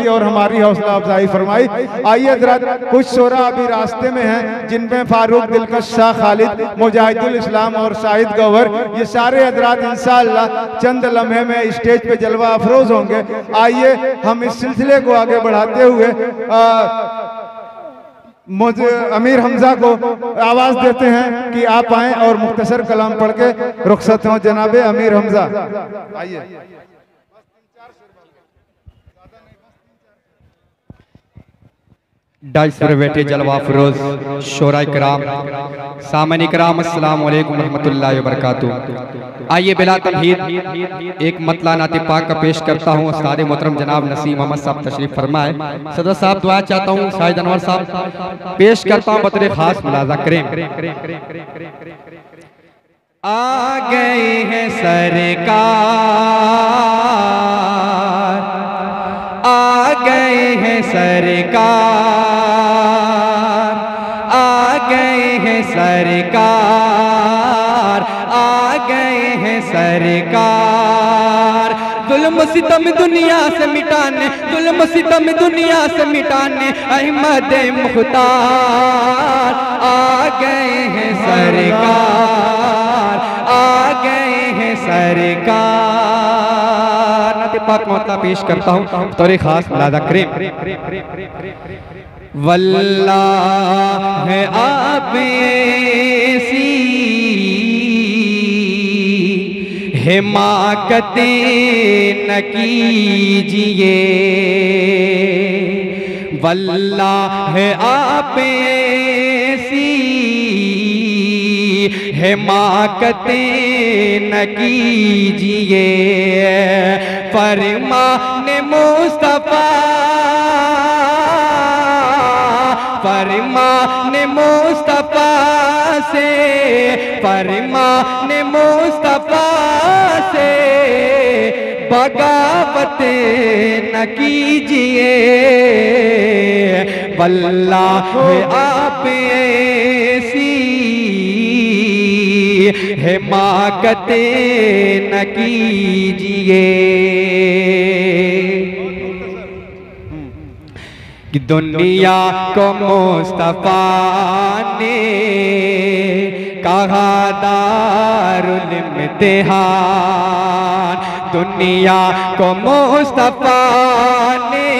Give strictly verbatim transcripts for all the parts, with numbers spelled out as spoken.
और हमारी हौसला अफजाई फरमाई। आइए हज़रात, कुछ शोरा अभी रास्ते में हैं, जिनमें फारूक दिलकश, शाह खालिद, मुजाहिदुल इस्लाम और शाहिद गौहर, ये सारे हज़रात इंशाअल्लाह चंद लम्हे में स्टेज पे जलवा अफरोज होंगे। आइए हम इस सिलसिले को आगे बढ़ाते हुए आ, मुझे अमीर हमजा को आवाज देते हैं कि आप आएं और मुख्तसर कलाम पढ़ के रुखसत हों। जनाबे अमीर हमजा आइए। डाइस पर बैठे जलवा फरोज शोरा कराम, सामने कराम, अस्सलाम वालेकुम रहमतुल्लाहि व बरकातुहू। आइए बिला तमहीद एक मतला नाते पाक का पेश करता हूँ। उस्ताद मोहतरम जनाब नसीम मोहम्मद साहब तशरीफ फरमाए। सदर साहब दुआ चाहता हूँ, शाहिद अनवर साहब पेश करता हूँ, बतरे खास मुलाजा करें। आ गए हैं सरकार, आ गए हैं सरकार, आ गए हैं सरकार, आ गए हैं सरकार। जुल्म सितम दुनिया से मिटाने, जुल्म सितम दुनिया से मिटाने अहमद मुख्तार आ गए हैं सरकार, आ गए हैं सरकार। नाते पाक मोहत्ता पेश करता हूँ, तौरे खास मुलाजा करें। वल्लाह है आप ऐसी हिमाकतें न कीजिए, वल्लाह है आप ऐसी हिमाकतें न कीजिए। फरमाने मुस्तफा, फरमाने मुस्तफा से, फरमाने मुस्तफा से बगावत न कीजिए। वल्लाह आप ऐसी हिमाकतें न कीजिए कि दुनिया को मुस्तफा ने कहा दारुल इम्तिहान, दुनिया को मुस्तफा ने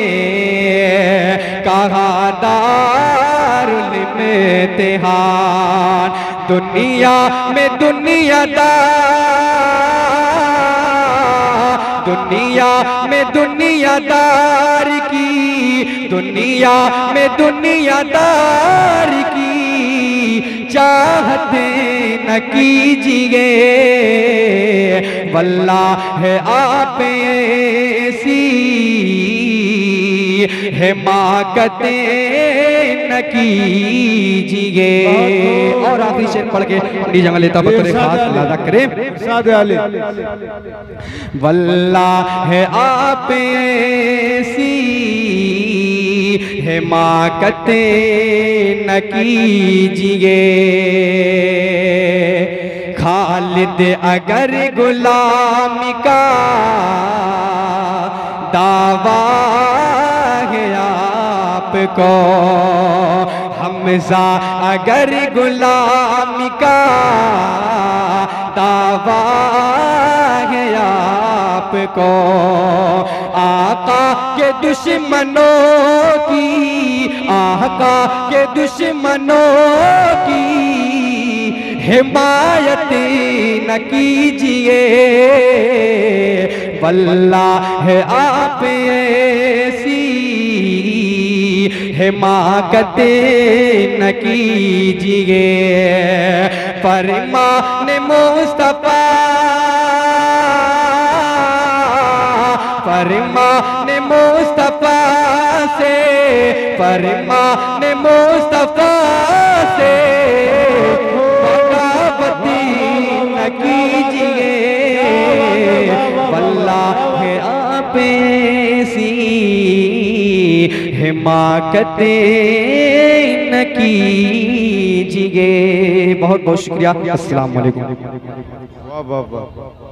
कहा दारुल इम्तिहान। दुनिया में दुनियादार, दुनिया में दुनियादार की, दुनिया में दुनियादार की चाहते न कीजिए। वल्लाह है आप ऐसी हिमाकतें न कीजिए। और आखिरी शेर पढ़ के अपनी जंगल लेता बतौर खास मुलाजा करें। वल्लाह है आप ऐसी हिमाकतें न कीजिए। खालिद अगर गुलामी का दावा है आपको, हमजा अगर गुलामी का दावा है आपको, आका के दुश्मनों की, आका के दुश्मनों की हिमायत न कीजिए। वल्लाह है आप ऐसी हिमाकतें न कीजिए। फरमाने मुस्तफा, फरमाने मुस्तफा से, फरमाने मुस्तफा से बगावती न कीजिए। वल्लाह है आप ऐसी हिमाकतें न कीजिए। बहुत बहुत शुक्रिया। अस्सलाम वालेकुम। वाह वाह वाह।